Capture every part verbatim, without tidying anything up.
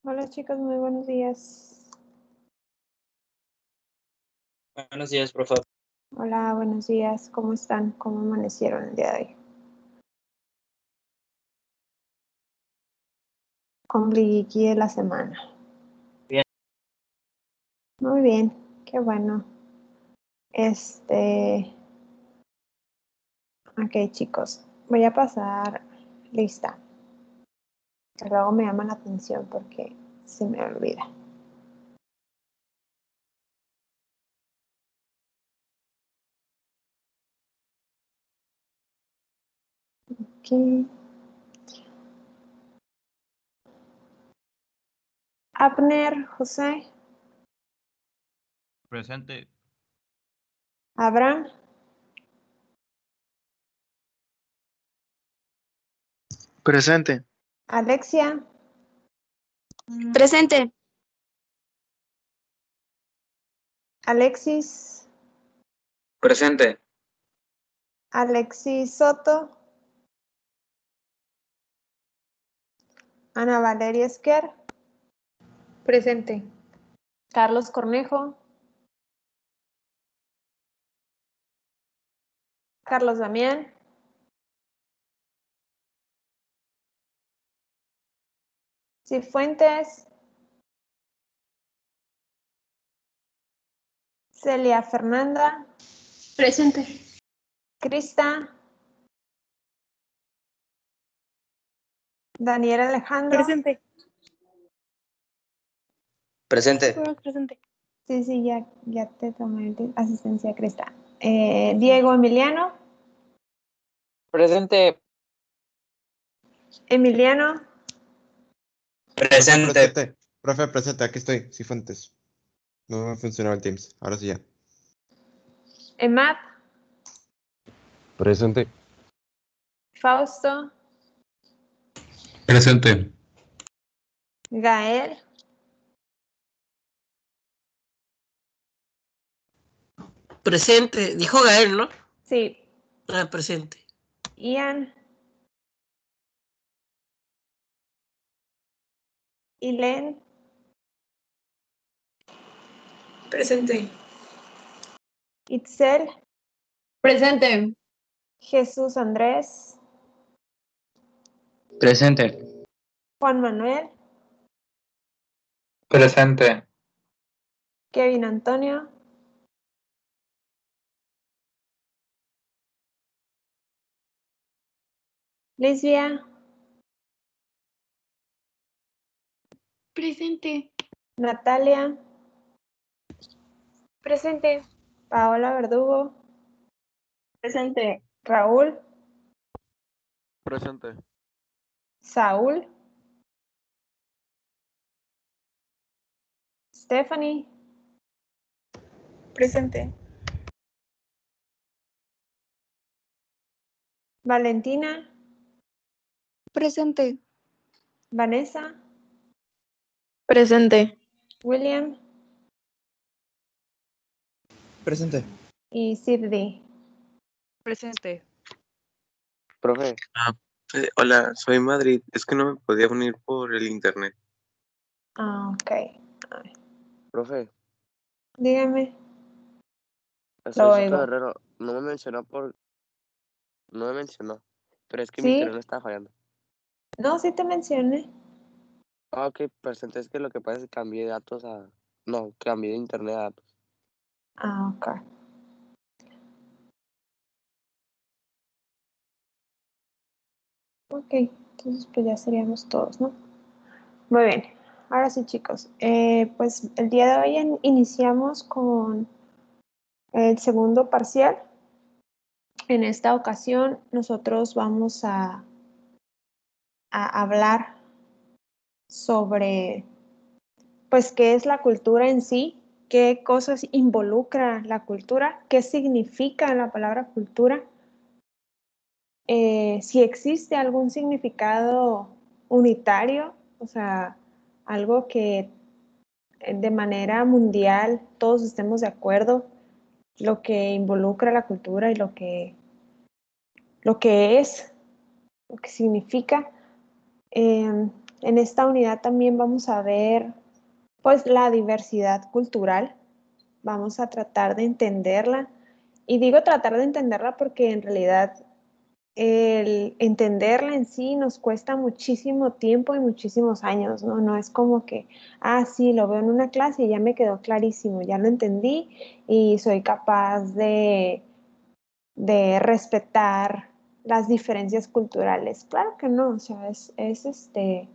Hola chicos, muy buenos días. Buenos días, profe. Hola, buenos días. ¿Cómo están? ¿Cómo amanecieron el día de hoy? Ombliguiqui de la semana. Bien. Muy bien, qué bueno. Este... Ok, chicos, voy a pasar lista. Que luego me llama la atención porque se me olvida. Ok. Abner, José, Presente. Abraham, Presente. Alexia, Presente. Alexis, Presente. Alexis Soto, Ana Valeria Esquer, Presente. Carlos Cornejo, Carlos Damián, Cifuentes, Celia Fernanda, Presente. Crista, Daniel Alejandro. Presente. Presente. Presente. Sí, sí, ya, ya te tomé asistencia, Crista. Eh, Diego Emiliano, Presente. Emiliano, Presente. Profe, presente. Profe, presente. Aquí estoy. Cifuentes. No me funcionaba el Teams. Ahora sí ya. Emad, Presente. Fausto, Presente. Gael, Presente, dijo Gael, ¿no? sí, Ah, presente. Ian, Ilen, Presente. Itzel, Presente. Jesús Andrés, Presente. Juan Manuel, Presente. Kevin Antonio, Lisbia, Presente. Natalia, Presente. Paola Verdugo, Presente. Raúl, Presente. Saúl, Stephanie, Presente. Valentina, Presente. Vanessa, Presente. William Presente. y Sidney. Presente. Profe, Ah, eh, hola, soy Madrid. Es que no me podía unir por el internet. Ah, ok. A ver, Profe, dígame, soy lo Soto oigo. Guerrero. No me mencionó por... No me mencionó. Pero es que mi ¿Sí? internet está fallando. No, sí te mencioné. Ah, ok, presente. Es que lo que pasa es que cambié de datos a... No, cambié de internet a datos. Ah, ok. Ok, entonces pues ya seríamos todos, ¿no? Muy bien. Ahora sí, chicos. Eh, pues el día de hoy en- iniciamos con el segundo parcial. En esta ocasión nosotros vamos a, a hablar sobre, pues, qué es la cultura en sí, qué cosas involucra la cultura, qué significa la palabra cultura, eh, si existe algún significado unitario, o sea, algo que eh, de manera mundial todos estemos de acuerdo, lo que involucra la cultura y lo que, lo que es, lo que significa. Eh, en esta unidad también vamos a ver pues la diversidad cultural. Vamos a tratar de entenderla. Y digo tratar de entenderla porque en realidad el entenderla en sí nos cuesta muchísimo tiempo y muchísimos años, ¿no? No es como que, ah, sí, lo veo en una clase y ya me quedó clarísimo, ya lo entendí y soy capaz de, de respetar las diferencias culturales. Claro que no, o sea, es, es este,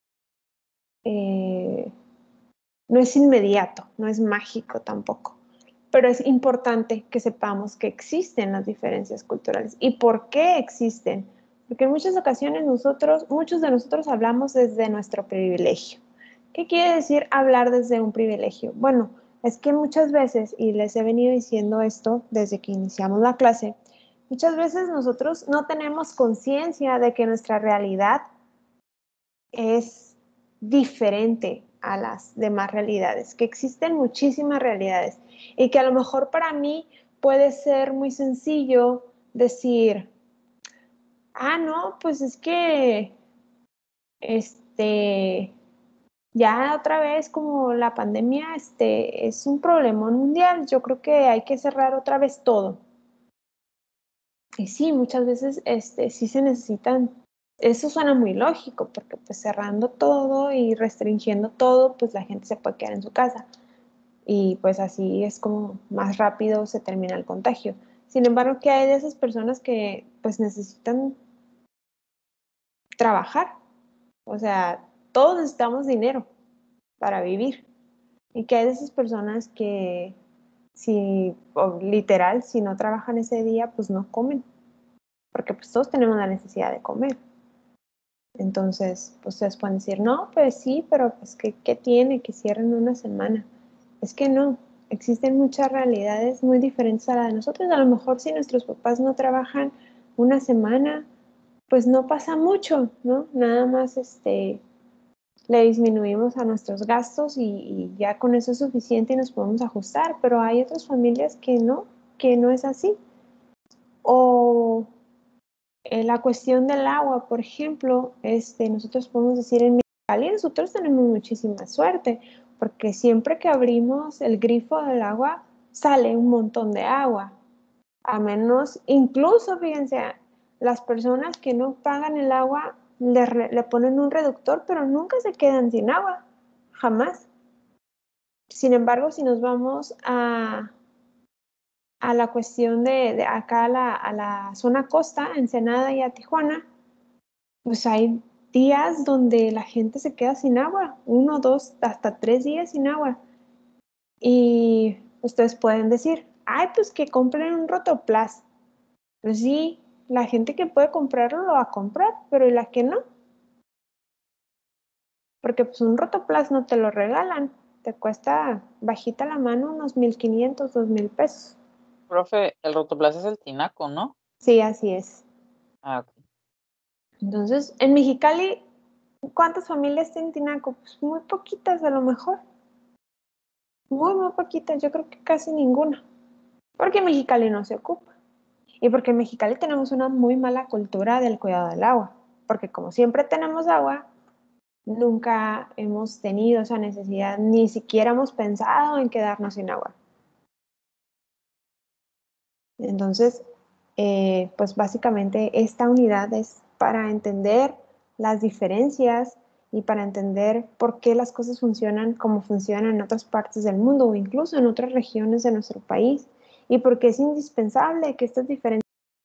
eh, no es inmediato, no es mágico tampoco. Pero es importante que sepamos que existen las diferencias culturales. ¿Y por qué existen? Porque en muchas ocasiones nosotros, muchos de nosotros hablamos desde nuestro privilegio. ¿Qué quiere decir hablar desde un privilegio? Bueno, es que muchas veces, y les he venido diciendo esto desde que iniciamos la clase, muchas veces nosotros no tenemos conciencia de que nuestra realidad es diferente a las demás realidades, que existen muchísimas realidades y que a lo mejor para mí puede ser muy sencillo decir, ah, no, pues es que este, ya otra vez como la pandemia este, es un problemón mundial, yo creo que hay que cerrar otra vez todo. Y sí, muchas veces este, sí se necesitan. Eso suena muy lógico, porque pues cerrando todo y restringiendo todo, pues la gente se puede quedar en su casa. Y pues así es como más rápido se termina el contagio. Sin embargo, ¿qué hay de esas personas que pues necesitan trabajar? O sea, todos necesitamos dinero para vivir. ¿Y qué hay de esas personas que si, o literal, si no trabajan ese día, pues no comen? Porque pues todos tenemos la necesidad de comer. Entonces, pues ustedes pueden decir, no, pues sí, pero pues ¿qué, qué tiene? Que cierren una semana. Es que no, existen muchas realidades muy diferentes a la de nosotros. A lo mejor si nuestros papás no trabajan una semana, pues no pasa mucho, ¿no? Nada más este, le disminuimos a nuestros gastos y, y ya con eso es suficiente y nos podemos ajustar, pero hay otras familias que no, que no es así. O Eh, la cuestión del agua, por ejemplo, este, nosotros podemos decir en Mexicali, nosotros tenemos muchísima suerte, porque siempre que abrimos el grifo del agua, sale un montón de agua. A menos, incluso, fíjense, las personas que no pagan el agua le, re, le ponen un reductor, pero nunca se quedan sin agua, jamás. Sin embargo, si nos vamos a, a la cuestión de, de acá a la, a la zona costa, Ensenada y a Tijuana, pues hay días donde la gente se queda sin agua, uno, dos, hasta tres días sin agua. Y ustedes pueden decir, ay, pues que compren un Rotoplas. Pues sí, la gente que puede comprarlo lo va a comprar, pero ¿y la que no? Porque pues un Rotoplas no te lo regalan, te cuesta bajita la mano unos mil quinientos, dos mil pesos. Profe, el Rotoplas es el tinaco, ¿no? Sí, así es. Ah, ok. Entonces, en Mexicali, ¿cuántas familias tienen tinaco? Pues muy poquitas a lo mejor. Muy, muy poquitas, yo creo que casi ninguna. Porque en Mexicali no se ocupa. Y porque en Mexicali tenemos una muy mala cultura del cuidado del agua. Porque como siempre tenemos agua, nunca hemos tenido esa necesidad, ni siquiera hemos pensado en quedarnos sin agua. Entonces, eh, pues básicamente esta unidad es para entender las diferencias y para entender por qué las cosas funcionan como funcionan en otras partes del mundo o incluso en otras regiones de nuestro país y por qué es indispensable que estas diferencias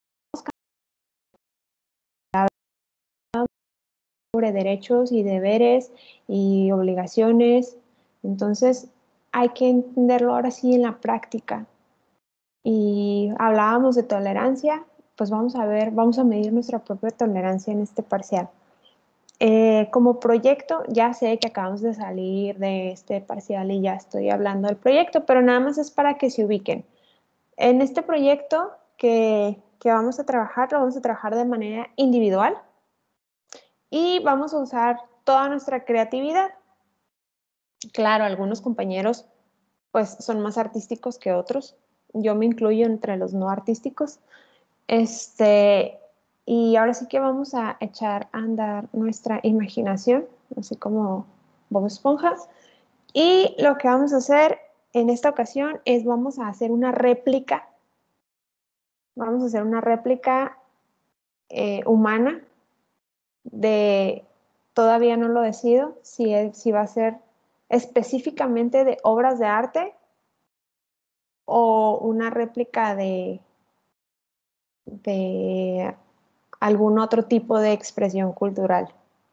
sobre derechos y deberes y obligaciones. Entonces, hay que entenderlo ahora sí en la práctica. Y hablábamos de tolerancia, pues vamos a ver, vamos a medir nuestra propia tolerancia en este parcial. Eh, como proyecto, ya sé que acabamos de salir de este parcial y ya estoy hablando del proyecto, pero nada más es para que se ubiquen. En este proyecto que, que vamos a trabajar, lo vamos a trabajar de manera individual y vamos a usar toda nuestra creatividad. Claro, algunos compañeros pues son más artísticos que otros. Yo me incluyo entre los no artísticos. Este, y ahora sí que vamos a echar a andar nuestra imaginación así como Bob Esponja. Y lo que vamos a hacer en esta ocasión es vamos a hacer una réplica. Vamos a hacer una réplica eh, humana de, todavía no lo decido, si, es, si va a ser específicamente de obras de arte o una réplica de, de algún otro tipo de expresión cultural.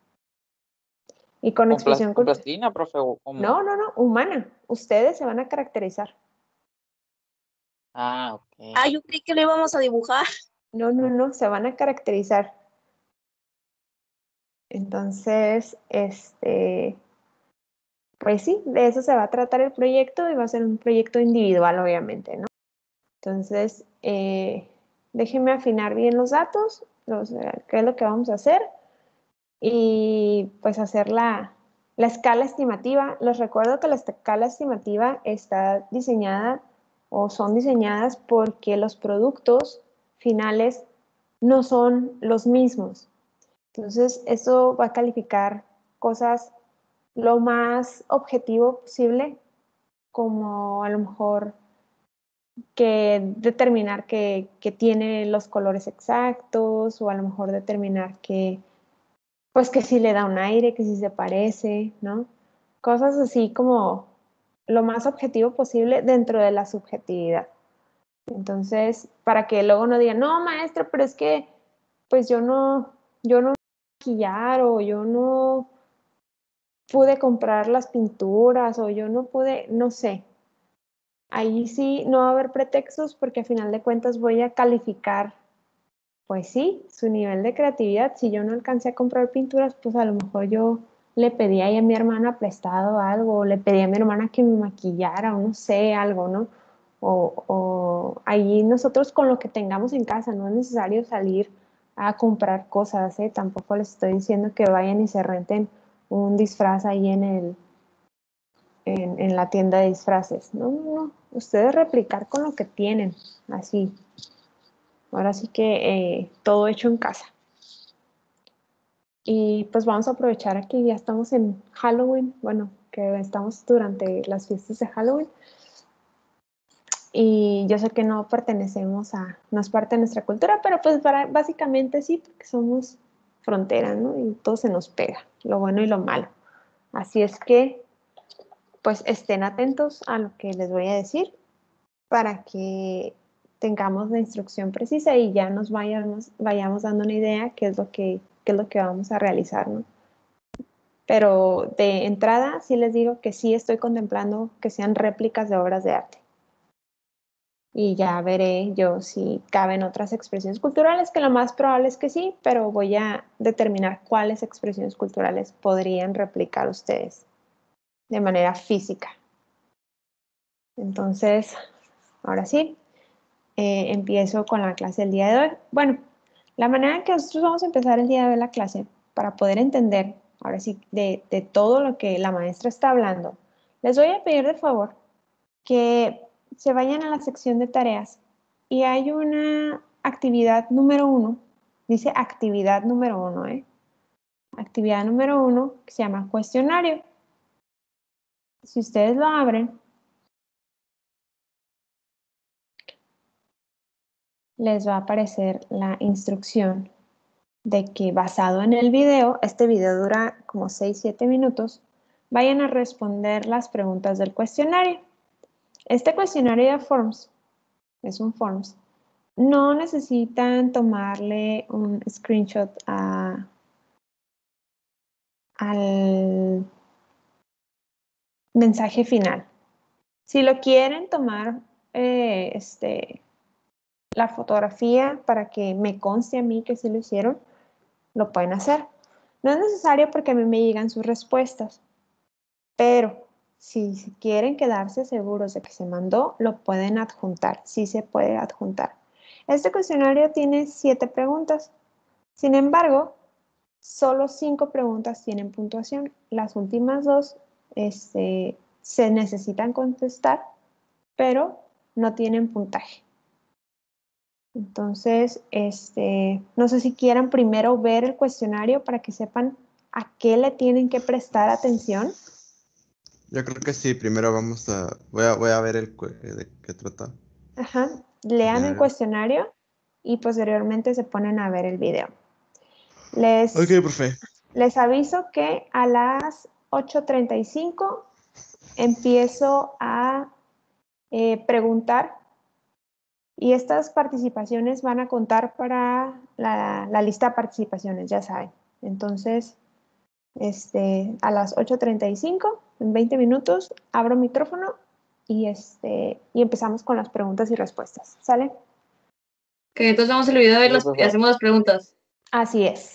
Y con ¿Con, expresión plas- con cultural. plastilina, profe? ¿O cómo? No, no, no, humana. Ustedes se van a caracterizar. Ah, ok. Ah, yo creí que le íbamos a dibujar. No, no, no, se van a caracterizar. Entonces, este, pues sí, de eso se va a tratar el proyecto y va a ser un proyecto individual, obviamente, ¿no? Entonces, eh, déjenme afinar bien los datos, los, qué es lo que vamos a hacer y pues hacer la, la escala estimativa. Les recuerdo que la escala estimativa está diseñada o son diseñadas porque los productos finales no son los mismos. Entonces, eso va a calificar cosas lo más objetivo posible, como a lo mejor que determinar que, que tiene los colores exactos, o a lo mejor determinar que, pues que sí le da un aire, que sí se parece, ¿no? Cosas así como lo más objetivo posible dentro de la subjetividad. Entonces, para que luego no digan, no, maestra, pero es que, pues yo no, yo no maquillar, o yo no pude comprar las pinturas, o yo no pude, no sé. Ahí sí no va a haber pretextos porque a final de cuentas voy a calificar, pues sí, su nivel de creatividad. Si yo no alcancé a comprar pinturas, pues a lo mejor yo le pedí ahí a mi hermana prestado algo, o le pedí a mi hermana que me maquillara, o no sé, algo, ¿no? O, o ahí nosotros con lo que tengamos en casa, no es necesario salir a comprar cosas, ¿eh? Tampoco les estoy diciendo que vayan y se renten un disfraz ahí en el, en, en la tienda de disfraces. No, no, no. Ustedes replicar con lo que tienen, así. Ahora sí que eh, todo hecho en casa. Y pues vamos a aprovechar que ya estamos en Halloween, bueno, que estamos durante las fiestas de Halloween. Y yo sé que no pertenecemos a, no es parte de nuestra cultura, pero pues para, básicamente sí, porque somos frontera, ¿no? Y todo se nos pega, lo bueno y lo malo. Así es que, pues estén atentos a lo que les voy a decir para que tengamos la instrucción precisa y ya nos vayamos, vayamos dando una idea qué es lo que, qué es lo que vamos a realizar, ¿no? Pero de entrada sí les digo que sí estoy contemplando que sean réplicas de obras de arte. Y ya veré yo si caben otras expresiones culturales, que lo más probable es que sí, pero voy a determinar cuáles expresiones culturales podrían replicar ustedes de manera física. Entonces, ahora sí, eh, empiezo con la clase del día de hoy. Bueno, la manera en que nosotros vamos a empezar el día de hoy la clase, para poder entender, ahora sí, de, de todo lo que la maestra está hablando, les voy a pedir de favor que se vayan a la sección de tareas y hay una actividad número uno, dice actividad número uno, ¿eh? Actividad número uno que se llama cuestionario. Si ustedes lo abren, les va a aparecer la instrucción de que basado en el video, este video dura como seis siete minutos, vayan a responder las preguntas del cuestionario. Este cuestionario de Forms, es un Forms, no necesitan tomarle un screenshot a, al mensaje final. Si lo quieren tomar eh, este, la fotografía para que me conste a mí que sí lo hicieron, lo pueden hacer. No es necesario porque a mí me llegan sus respuestas, pero si quieren quedarse seguros de que se mandó, lo pueden adjuntar, sí se puede adjuntar. Este cuestionario tiene siete preguntas, sin embargo, solo cinco preguntas tienen puntuación. Las últimas dos este, se necesitan contestar, pero no tienen puntaje. Entonces, este, no sé si quieran primero ver el cuestionario para que sepan a qué le tienen que prestar atención. Yo creo que sí, primero vamos a... Voy a, voy a ver el cue- de qué trata. Ajá. Lean el Cuestionario. cuestionario y posteriormente se ponen a ver el video. Les, Ok, profe. les aviso que a las ocho treinta y cinco empiezo a eh, preguntar y estas participaciones van a contar para la, la lista de participaciones, ya saben. Entonces, este, a las ocho treinta y cinco, en veinte minutos, abro micrófono y, este, y empezamos con las preguntas y respuestas. ¿Sale? Que entonces damos el video y, Sí, las- y profe. hacemos las preguntas. Así es.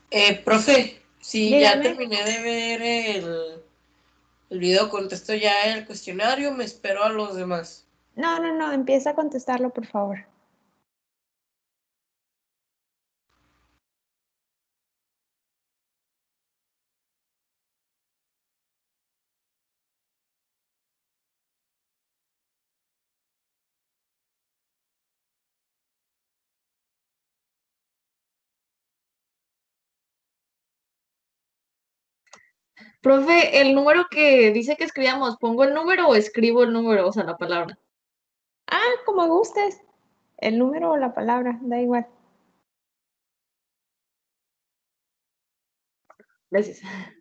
Eh, profe, si ya Dígame. terminé de ver el, el video, contesto ya el cuestionario, me espero a los demás. No, no, no, empieza a contestarlo, por favor. Profe, el número que dice que escribamos, ¿pongo el número o escribo el número, o sea, la palabra? Ah, como gustes. El número o la palabra, da igual. Gracias.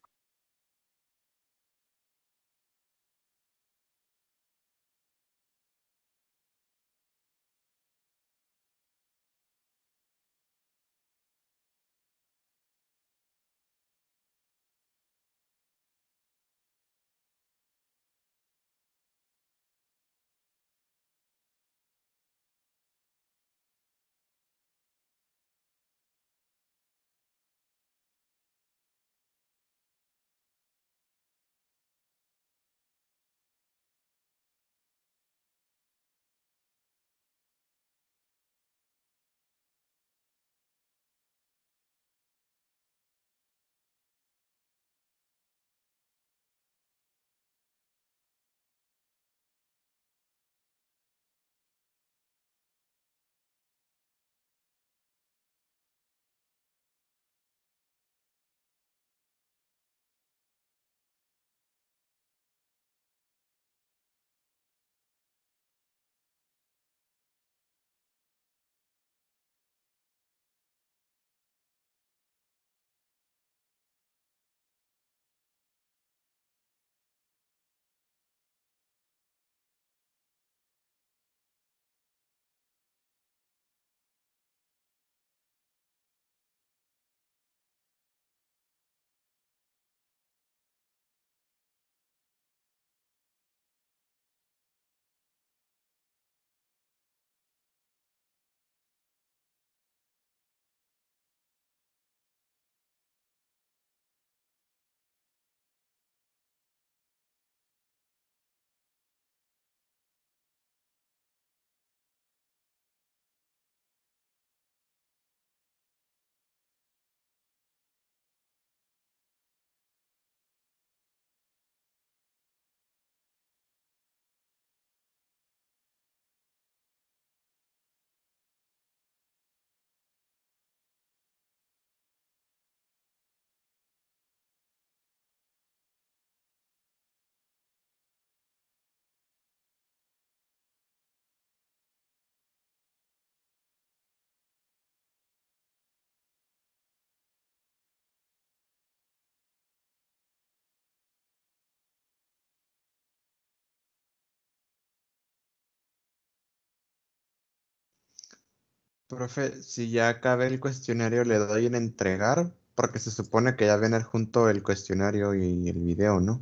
Profe, si ya acabé el cuestionario, le doy en entregar, porque se supone que ya viene junto el cuestionario y el video, ¿no?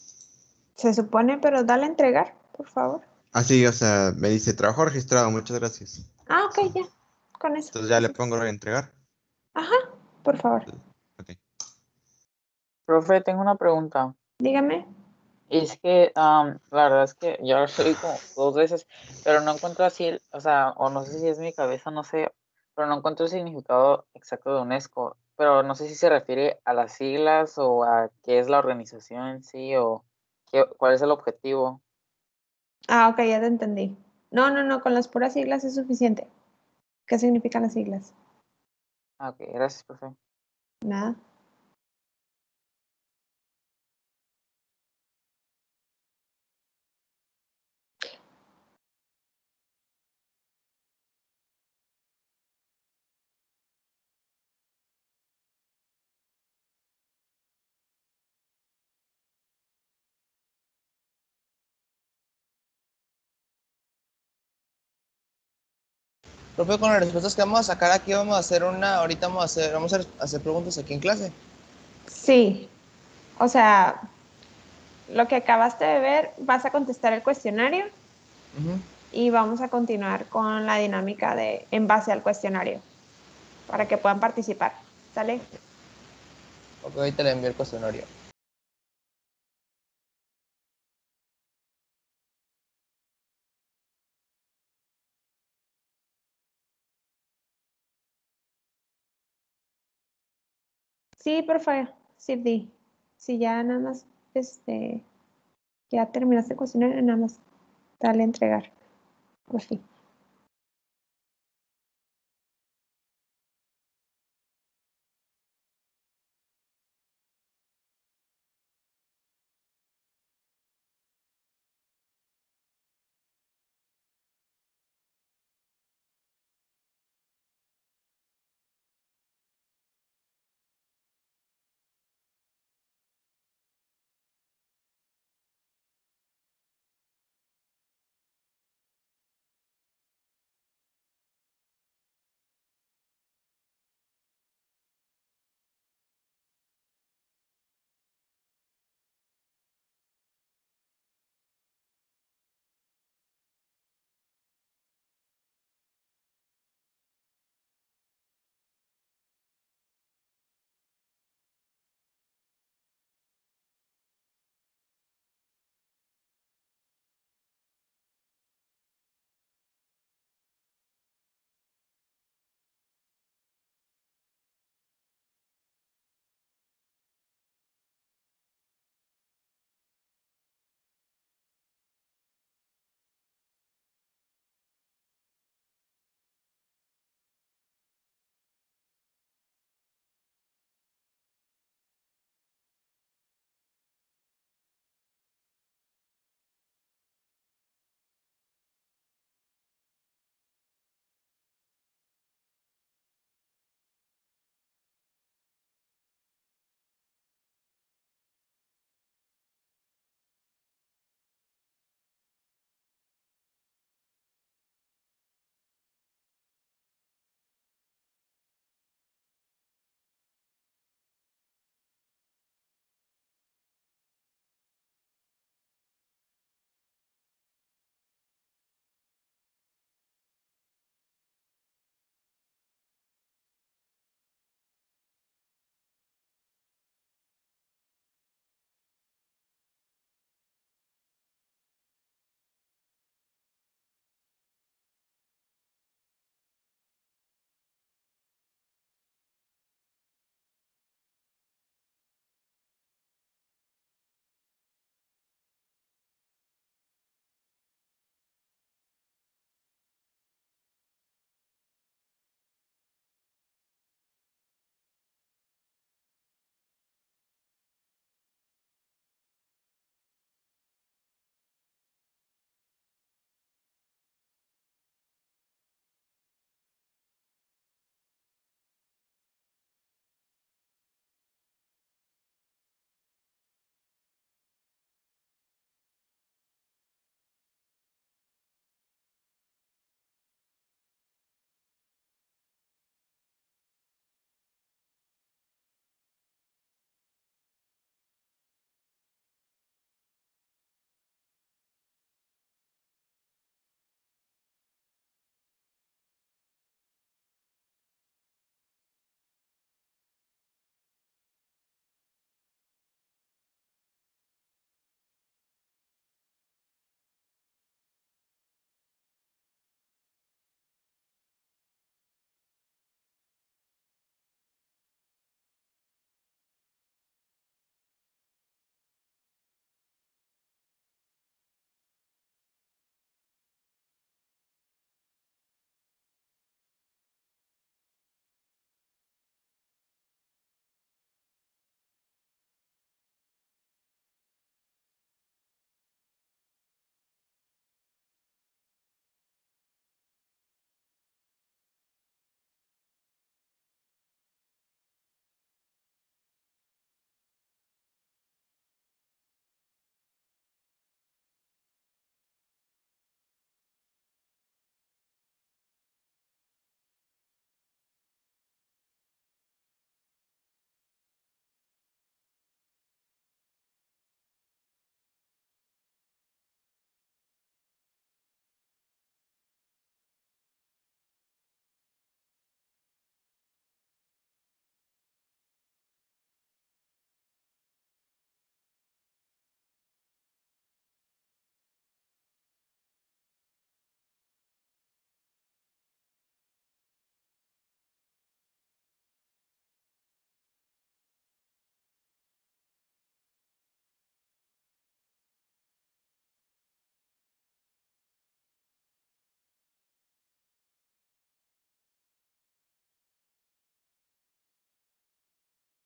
Se supone, pero dale a entregar, por favor. Ah, sí, o sea, me dice trabajo registrado, muchas gracias. Ah, ok, ya. Con eso. Entonces ya le pongo a entregar. Ajá, por favor. Ok. Profe, tengo una pregunta. Dígame. Es que am, la verdad es que yo lo soy como dos veces, pero no encuentro así, el- o sea, o no sé si es mi cabeza, no sé, pero no encuentro el significado exacto de UNESCO. Pero no sé si se refiere a las siglas o a qué es la organización en sí o qué, cuál es el objetivo. Ah, ok, ya te entendí. No, no, no, con las puras siglas es suficiente. ¿Qué significan las siglas? Ah, ok, gracias, profe. Nada. Profe, con las respuestas que vamos a sacar aquí vamos a hacer una, ahorita vamos a hacer, vamos a hacer preguntas aquí en clase. Sí. O sea, lo que acabaste de ver, vas a contestar el cuestionario Ujú. y vamos a continuar con la dinámica de en base al cuestionario para que puedan participar. ¿Sale? Ok, ahorita le envío el cuestionario. Sí, por favor, sí, di. Si ya nada más, este, ya terminaste el cuestionario, nada más dale a entregar. Por fin.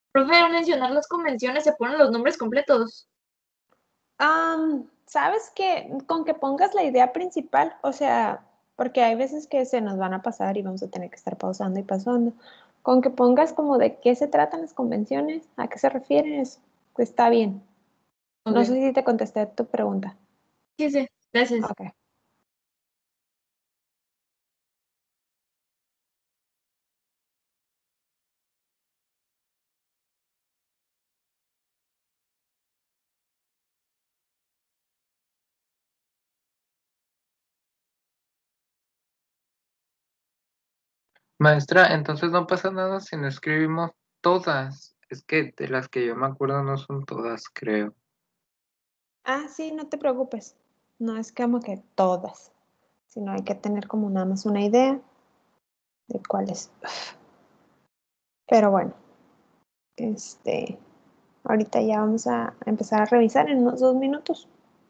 Profe, al mencionar las convenciones se ponen los nombres completos. Am, ¿sabes qué? Con que pongas la idea principal, o sea, porque hay veces que se nos van a pasar y vamos a tener que estar pausando y pasando. Con que pongas como de qué se tratan las convenciones, a qué se refieren, es- está bien. No Ok. sé si te contesté tu pregunta. Sí, sí, gracias. Ok. Maestra, entonces no pasa nada si no escribimos todas. Es que de las que yo me acuerdo no son todas, creo. Ah, sí, no te preocupes. No es como que todas, sino hay que tener como nada más una idea de cuáles. Pero bueno, este, ahorita ya vamos a empezar a revisar en unos dos minutos.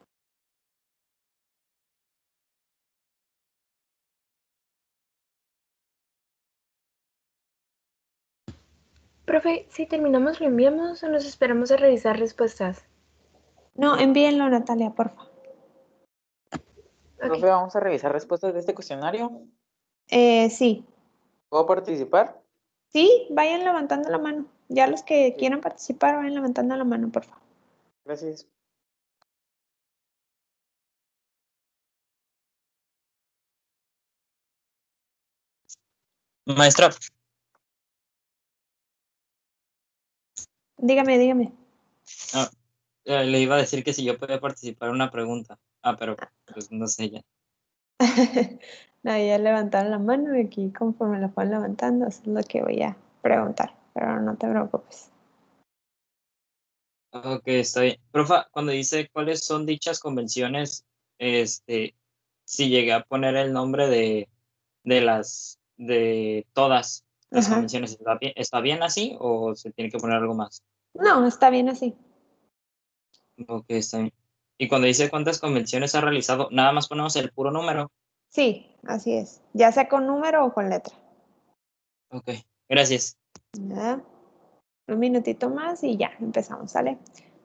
Profe, si terminamos lo enviamos o nos esperamos a revisar respuestas. No, envíenlo, Natalia, porfa. Profe, vamos a revisar respuestas de este cuestionario. Eh, sí. ¿Puedo participar? Sí, vayan levantando la mano. Ya los que quieran participar, vayan levantando la mano, por favor. Gracias. Maestra, Dígame, dígame. ah, eh, le iba a decir que si yo podía participar en una pregunta. Ah, pero pues no sé ya. No, ya levantaron la mano y aquí conforme la fueron levantando, eso es lo que voy a preguntar, pero no te preocupes. Ok, está bien. Profa, cuando dice cuáles son dichas convenciones, este, si llegué a poner el nombre de, de las, de todas las Ajá. convenciones, ¿está bien, está bien así o se tiene que poner algo más? No, está bien así. Ok, está bien. Y cuando dice cuántas convenciones ha realizado, nada más ponemos el puro número. Sí, así es. Ya sea con número o con letra. Ok, gracias. Ya. Un minutito más y ya, empezamos, ¿sale?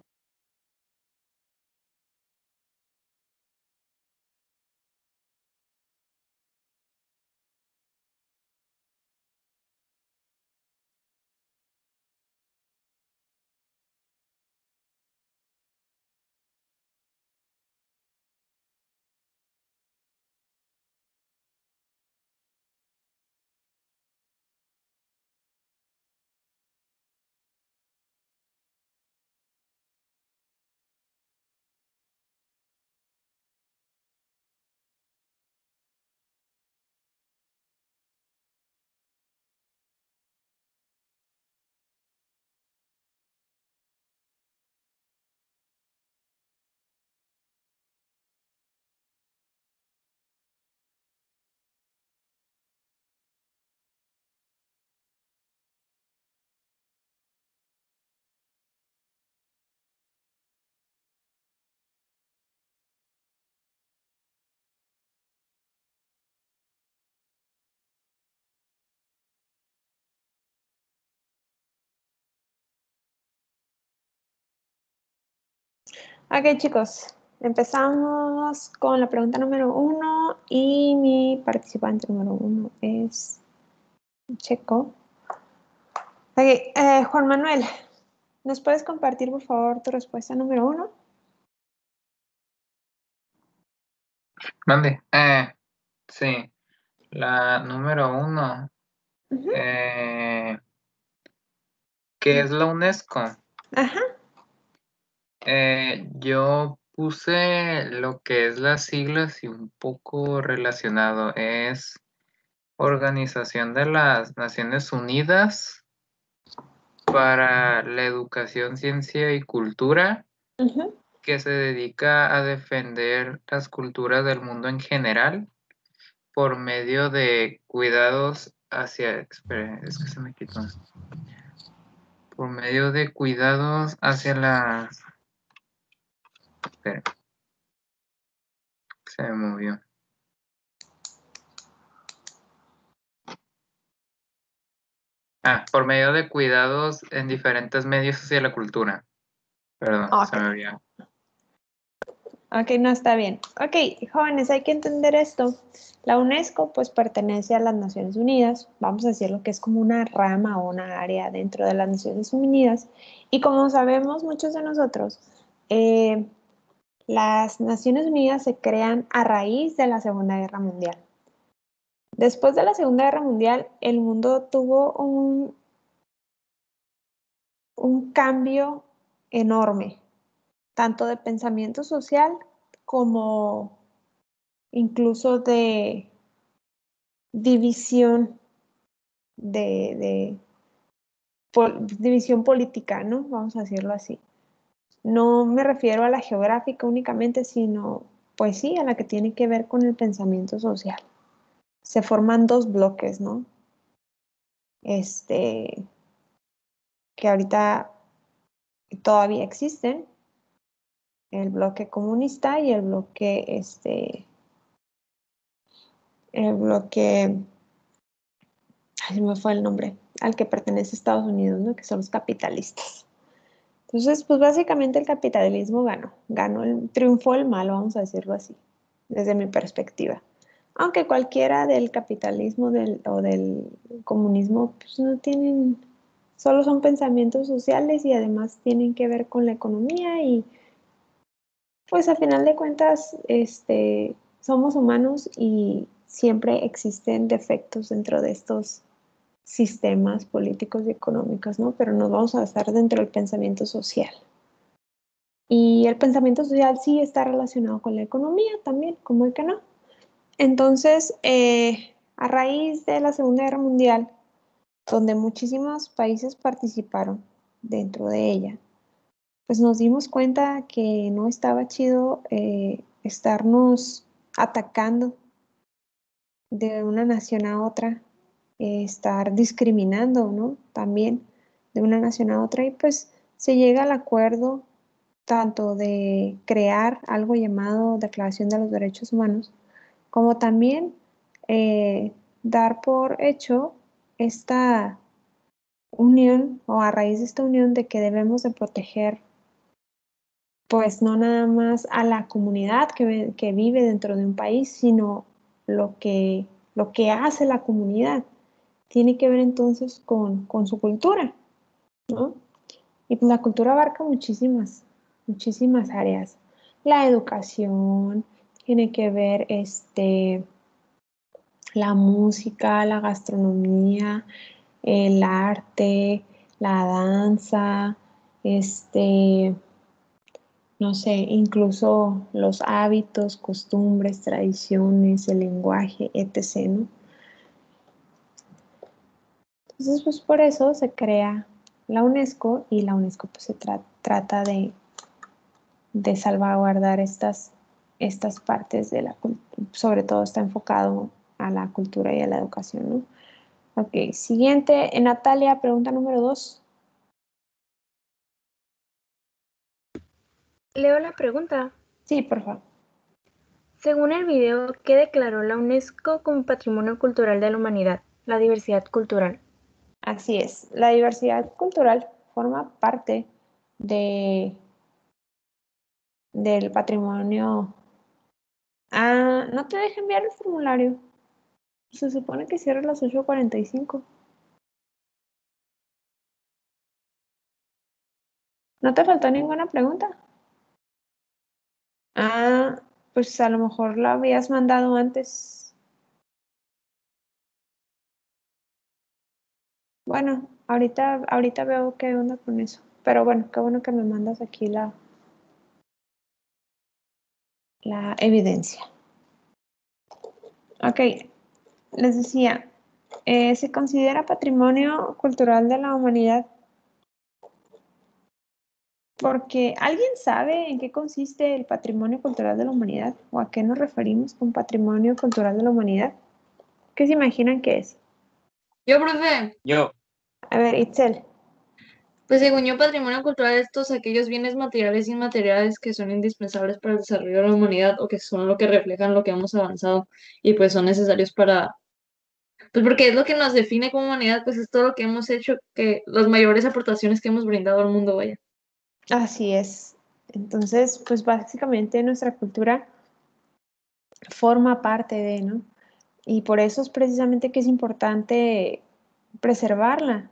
Ok, chicos, empezamos con la pregunta número uno y mi participante número uno es Checo. Ok, eh, Juan Manuel, ¿nos puedes compartir, por favor, tu respuesta número uno? Mande. Eh, sí. La número uno. Ujú. Eh, ¿qué es la UNESCO? Ajá. Eh, yo puse lo que es las siglas y un poco relacionado. Es Organización de las Naciones Unidas para la Educación, Ciencia y Cultura, Ujú. que se dedica a defender las culturas del mundo en general por medio de cuidados hacia, espere, es que se me quitó, por medio de cuidados hacia las, espere, se me movió. Ah, por medio de cuidados en diferentes medios hacia la cultura. Perdón, se Ok. me había. Ok, no está bien. Ok, jóvenes, hay que entender esto. La UNESCO pues pertenece a las Naciones Unidas, vamos a decirlo que es como una rama o una área dentro de las Naciones Unidas. Y como sabemos muchos de nosotros, eh, las Naciones Unidas se crean a raíz de la Segunda Guerra Mundial. Después de la Segunda Guerra Mundial, el mundo tuvo un, un cambio enorme, tanto de pensamiento social como incluso de división de, de pol- división política, ¿no? Vamos a decirlo así. No me refiero a la geográfica únicamente, sino, pues sí, a la que tiene que ver con el pensamiento social. Se forman dos bloques, ¿no? Este, que ahorita todavía existen, el bloque comunista y el bloque, este, el bloque, ay, se me fue el nombre, al que pertenece Estados Unidos, ¿no? Que son los capitalistas. Entonces, pues básicamente el capitalismo ganó, ganó el, triunfó el mal, vamos a decirlo así, desde mi perspectiva. Aunque cualquiera del capitalismo del, o del comunismo, pues no tienen, solo son pensamientos sociales y además tienen que ver con la economía y pues a final de cuentas, este, somos humanos y siempre existen defectos dentro de estos sistemas políticos y económicos, ¿no? Pero nos vamos a basar dentro del pensamiento social. Y el pensamiento social sí está relacionado con la economía también, ¿cómo es que no? Entonces, eh, a raíz de la Segunda Guerra Mundial, donde muchísimos países participaron dentro de ella, pues nos dimos cuenta que no estaba chido eh, estarnos atacando de una nación a otra, eh, estar discriminando, ¿no? También de una nación a otra y pues se llega al acuerdo tanto de crear algo llamado Declaración de los Derechos Humanos, como también eh, dar por hecho esta unión o a raíz de esta unión de que debemos de proteger pues no nada más a la comunidad que, ve- que vive dentro de un país, sino lo que, lo que hace la comunidad. Tiene que ver entonces con, con su cultura, ¿no? Y pues la cultura abarca muchísimas, muchísimas áreas. La educación, tiene que ver este, la música, la gastronomía, el arte, la danza, este, no sé, incluso los hábitos, costumbres, tradiciones, el lenguaje, etcétera, ¿no? Entonces, pues por eso se crea la UNESCO y la UNESCO pues se tra- trata de, de salvaguardar estas, estas partes de la cultura, sobre todo está enfocado a la cultura y a la educación, ¿no? Ok, siguiente, eh, Natalia, pregunta número dos. Leo la pregunta. Sí, por favor. Según el video, ¿qué declaró la UNESCO como Patrimonio Cultural de la Humanidad? La diversidad cultural. Así es, la diversidad cultural forma parte de, del patrimonio. Ah, no te deja enviar el formulario. Se supone que cierra a las ocho cuarenta y cinco. ¿No te faltó ninguna pregunta? Ah, pues a lo mejor la habías mandado antes. Bueno, ahorita, ahorita veo qué onda con eso. Pero bueno, qué bueno que me mandas aquí la, la evidencia. Ok, les decía, eh, se considera patrimonio cultural de la humanidad porque ¿alguien sabe en qué consiste el patrimonio cultural de la humanidad? ¿O a qué nos referimos con patrimonio cultural de la humanidad? ¿Qué se imaginan que es? Yo, profe, Yo, A ver, Itzel. pues según yo, patrimonio cultural es todos aquellos bienes materiales e inmateriales que son indispensables para el desarrollo de la humanidad o que son lo que reflejan lo que hemos avanzado y pues son necesarios para Pues porque es lo que nos define como humanidad, pues es todo lo que hemos hecho, que las mayores aportaciones que hemos brindado al mundo, vaya. Así es. Entonces, pues básicamente nuestra cultura forma parte de, ¿no? Y por eso es precisamente que es importante preservarla.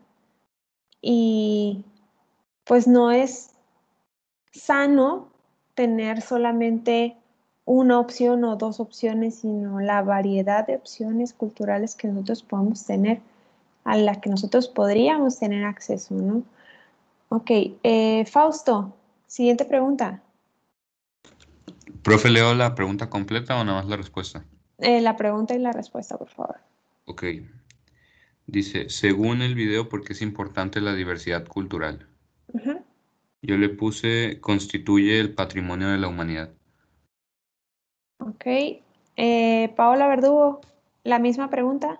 Y pues no es sano tener solamente una opción o dos opciones, sino la variedad de opciones culturales que nosotros podemos tener, a la que nosotros podríamos tener acceso, ¿no? Ok, eh, Fausto, siguiente pregunta. Profe, ¿leo la pregunta completa o nada más la respuesta? Eh, la pregunta y la respuesta, por favor. Ok. Dice, según el video, ¿por qué es importante la diversidad cultural? Ujú. Yo le puse, constituye el patrimonio de la humanidad. Ok. Eh, Paola Verdugo, la misma pregunta.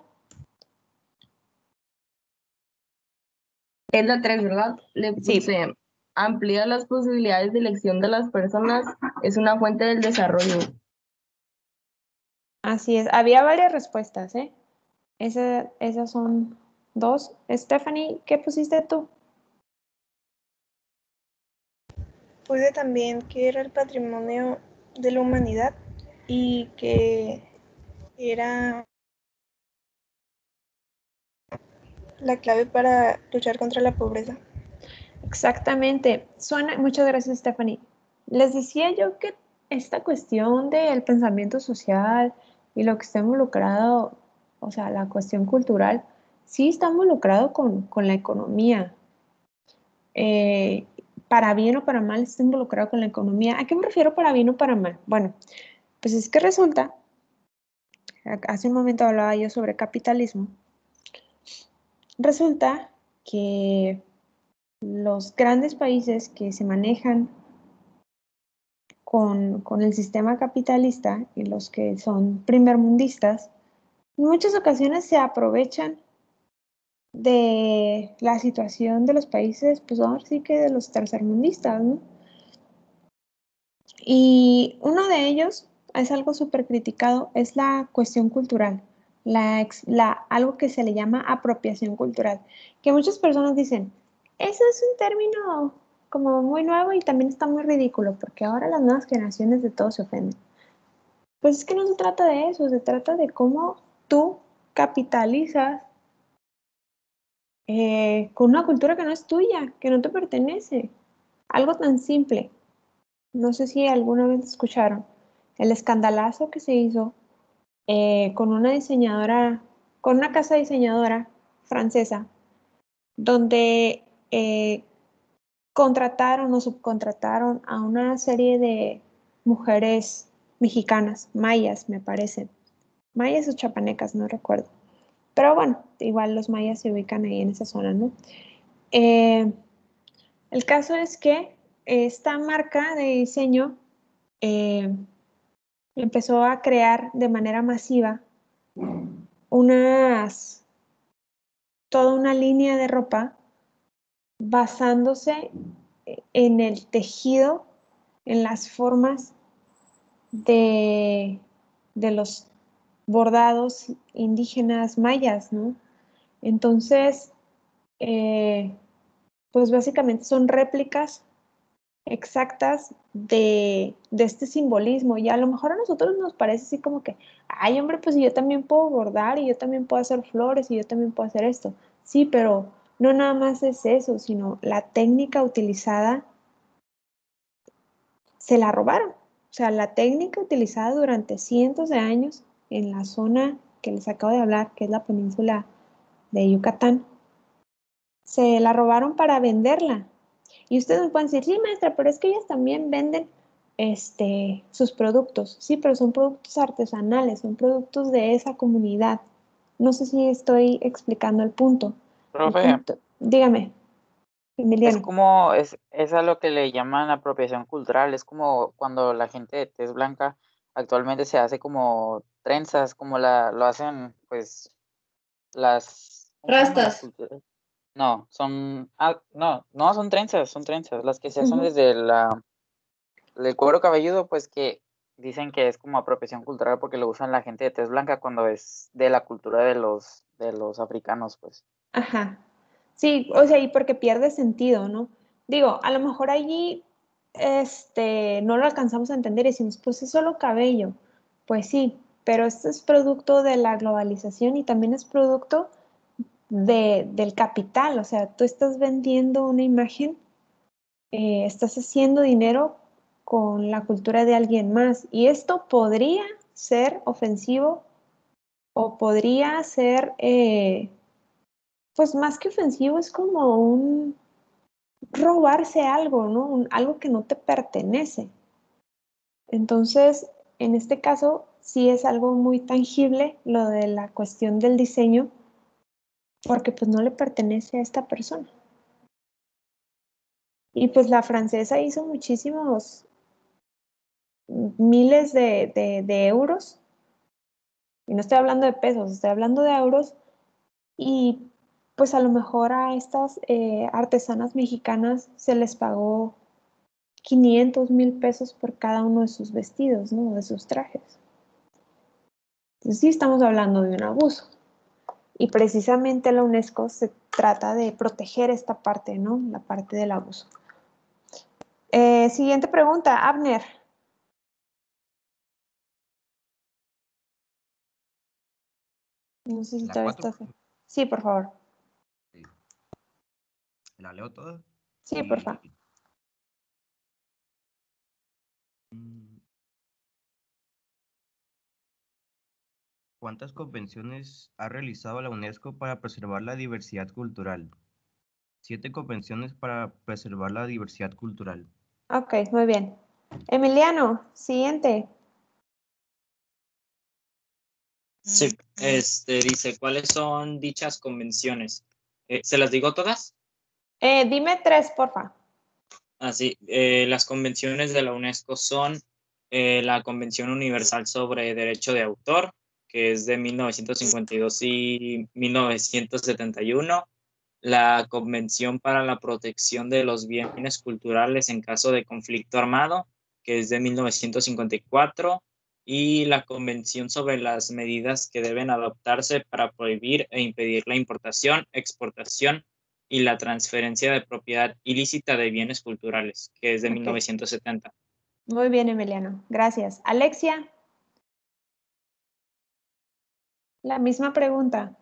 Es la tres, ¿verdad? Le Sí. puse, amplía las posibilidades de elección de las personas, es una fuente del desarrollo. Así es. Había varias respuestas, ¿eh? Esa- esas son dos. Stephanie, ¿qué pusiste tú? Puse también que era el patrimonio de la humanidad y que era la clave para luchar contra la pobreza. Exactamente. Suena, muchas gracias, Stephanie. Les decía yo que esta cuestión del pensamiento social y lo que está involucrado, o sea, la cuestión cultural, sí está involucrado con, con la economía. Eh, para bien o para mal está involucrado con la economía. ¿A qué me refiero para bien o para mal? Bueno, pues es que resulta, hace un momento hablaba yo sobre capitalismo, resulta que los grandes países que se manejan con, con el sistema capitalista y los que son primermundistas, en muchas ocasiones se aprovechan de la situación de los países, pues ahora sí que de los tercermundistas, ¿no? Y uno de ellos es algo súper criticado, es la cuestión cultural, la, ex- la, algo que se le llama apropiación cultural, que muchas personas dicen, eso es un término como muy nuevo y también está muy ridículo, porque ahora las nuevas generaciones de todo se ofenden. Pues es que no se trata de eso, se trata de cómo tú capitalizas eh, con una cultura que no es tuya, que no te pertenece. Algo tan simple. No sé si alguna vez escucharon el escandalazo que se hizo eh, con una diseñadora, con una casa diseñadora francesa, donde eh, contrataron o subcontrataron a una serie de mujeres mexicanas, mayas, me parece. Mayas o chapanecas, no recuerdo. Pero bueno, igual los mayas se ubican ahí en esa zona, ¿no? Eh, el caso es que esta marca de diseño eh, empezó a crear de manera masiva unas, toda una línea de ropa basándose en el tejido, en las formas de, de los bordados indígenas mayas, ¿no? Entonces, eh, pues básicamente son réplicas exactas de, de este simbolismo. Y a lo mejor a nosotros nos parece así como que, ay, hombre, pues yo también puedo bordar y yo también puedo hacer flores y yo también puedo hacer esto. Sí, pero no nada más es eso, sino la técnica utilizada se la robaron. O sea, la técnica utilizada durante cientos de años en la zona que les acabo de hablar, que es la península de Yucatán, se la robaron para venderla. Y ustedes me pueden decir, sí, maestra, pero es que ellas también venden este, sus productos. Sí, pero son productos artesanales, son productos de esa comunidad. No sé si estoy explicando el punto. El Profe, punto, dígame, es Emiliano. como, es, es a lo que le llaman apropiación cultural, es como cuando la gente de tez blanca actualmente se hace como trenzas, como la, lo hacen, pues, las, ¿cómo se llaman las Rastas. culturas? No, son, ah, no, no son trenzas, son trenzas, las que se hacen Ujú. desde la, el cuero cabelludo, pues que dicen que es como apropiación cultural porque lo usan la gente de tez blanca cuando es de la cultura de los, de los africanos, pues. Ajá. Sí, o sea, y porque pierde sentido, ¿no? Digo, a lo mejor allí este, no lo alcanzamos a entender y decimos, pues es solo cabello. Pues sí, pero esto es producto de la globalización y también es producto de, del capital. O sea, tú estás vendiendo una imagen, eh, estás haciendo dinero con la cultura de alguien más. Y esto podría ser ofensivo o podría ser, eh, pues más que ofensivo, es como un robarse algo, ¿no? Un- algo que no te pertenece. Entonces, en este caso, sí es algo muy tangible lo de la cuestión del diseño, porque pues no le pertenece a esta persona. Y pues la francesa hizo muchísimos, miles de, de- de euros, y no estoy hablando de pesos, estoy hablando de euros, y pues a lo mejor a estas eh, artesanas mexicanas se les pagó quinientos mil pesos por cada uno de sus vestidos, ¿no? De sus trajes. Entonces sí estamos hablando de un abuso. Y precisamente la UNESCO se trata de proteger esta parte, ¿no? La parte del abuso. Eh, siguiente pregunta, Abner. No sé si La todavía cuatro, estás. Sí, por favor. sí. La leo toda. Sí, por favor. Y mm, ¿cuántas convenciones ha realizado la UNESCO para preservar la diversidad cultural? Siete convenciones para preservar la diversidad cultural. Ok, muy bien. Emiliano, siguiente. Sí, este dice, ¿cuáles son dichas convenciones? Eh, ¿se las digo todas? Eh, dime tres, porfa. Así, eh, las convenciones de la UNESCO son eh, la Convención Universal sobre Derecho de Autor, que es de mil novecientos cincuenta y dos y mil novecientos setenta y uno, la Convención para la Protección de los Bienes Culturales en caso de conflicto armado, que es de mil novecientos cincuenta y cuatro, y la Convención sobre las medidas que deben adoptarse para prohibir e impedir la importación, exportación y la transferencia de propiedad ilícita de bienes culturales, que es de Ok. mil novecientos setenta. Muy bien, Emiliano. Gracias. Alexia, la misma pregunta.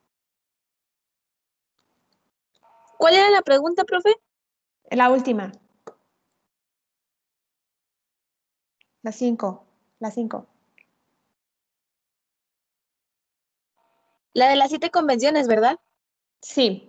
¿Cuál era la pregunta, profe? La última. La cinco. La cinco. La de las siete convenciones, ¿verdad? Sí.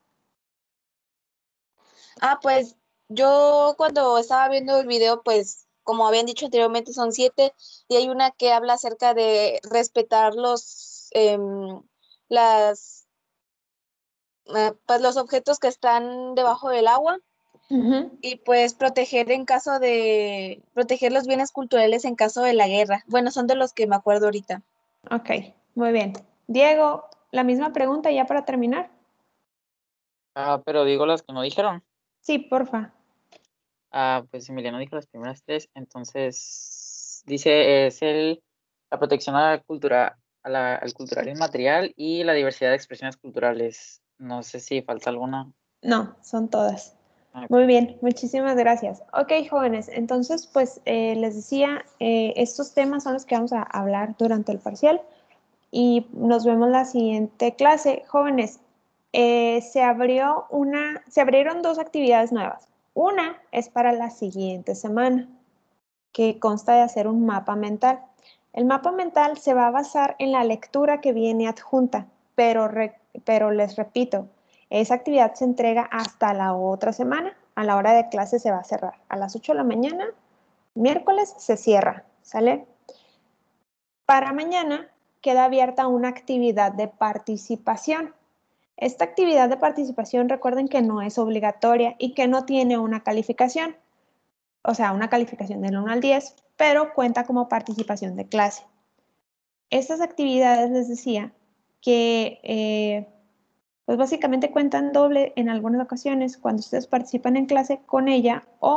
Ah, pues yo cuando estaba viendo el video, pues como habían dicho anteriormente, son siete y hay una que habla acerca de respetar los, em, las, eh, pues los objetos que están debajo del agua Ujú. y pues proteger en caso de, proteger los bienes culturales en caso de la guerra. Bueno, son de los que me acuerdo ahorita. Ok, muy bien. Diego, la misma pregunta ya para terminar. Ah, pero digo las que no dijeron. Sí, porfa. Ah, pues Emiliano dijo las primeras tres, entonces dice es el la protección a la cultura, a la, al cultural inmaterial y la diversidad de expresiones culturales. No sé si falta alguna. No, son todas. Ah, Muy bien, muchísimas gracias. Ok, jóvenes, entonces pues eh, les decía, eh, estos temas son los que vamos a hablar durante el parcial y nos vemos la siguiente clase. Jóvenes, eh, se abrió una, se abrieron dos actividades nuevas. Una es para la siguiente semana, que consta de hacer un mapa mental. El mapa mental se va a basar en la lectura que viene adjunta, pero, re, pero les repito, esa actividad se entrega hasta la otra semana. A la hora de clase se va a cerrar. A las ocho de la mañana, miércoles, se cierra, ¿sale? Para mañana queda abierta una actividad de participación. Esta actividad de participación, recuerden que no es obligatoria y que no tiene una calificación, o sea, una calificación del uno al diez, pero cuenta como participación de clase. Estas actividades, les decía, que eh, pues básicamente cuentan doble en algunas ocasiones cuando ustedes participan en clase con ella o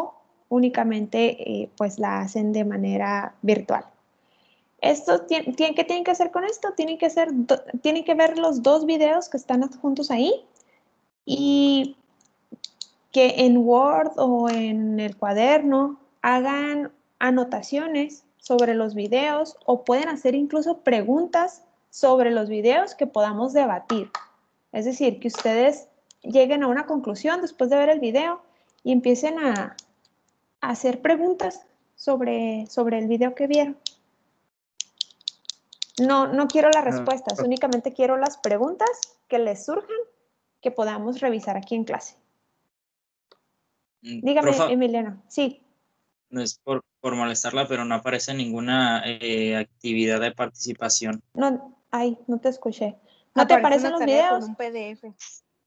únicamente eh, pues la hacen de manera virtual. Esto, ¿qué tienen que hacer con esto? Tienen que, hacer tienen que ver los dos videos que están adjuntos ahí y que en Word o en el cuaderno hagan anotaciones sobre los videos o pueden hacer incluso preguntas sobre los videos que podamos debatir. Es decir, que ustedes lleguen a una conclusión después de ver el video y empiecen a, a hacer preguntas sobre, sobre el video que vieron. No, no quiero las respuestas, únicamente quiero las preguntas que les surjan que podamos revisar aquí en clase. Dígame, Profa, Emiliano. Sí. no es por, por molestarla, pero no aparece ninguna eh, actividad de participación. No, ay, no te escuché. ¿No te aparecen los videos? Con un P D F.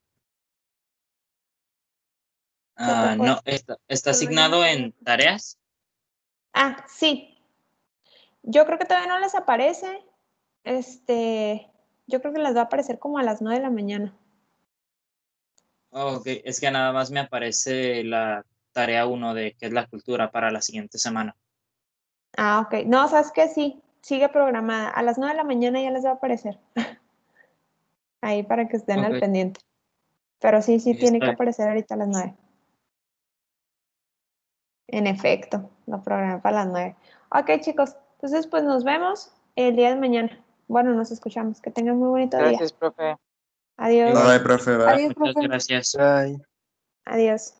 Ah, no, está, está asignado en tareas. Ah, sí. Yo creo que todavía no les aparece. Este, yo creo que les va a aparecer como a las nueve de la mañana. Oh, ok, es que nada más me aparece la tarea uno de qué es la cultura para la siguiente semana. Ah, ok. No, sabes que sí, sigue programada. A las nueve de la mañana ya les va a aparecer. Ahí para que estén Okay. al pendiente. Pero sí, sí Sí, tiene está que bien. aparecer ahorita a las nueve. En efecto, lo programé para las nueve. Ok, chicos, entonces pues nos vemos el día de mañana. Bueno, nos escuchamos. Que tengan muy bonito día. Gracias, profe. Adiós. Igual, Bye, profe. Bye. Adiós, muchas profe. gracias. Bye. Adiós.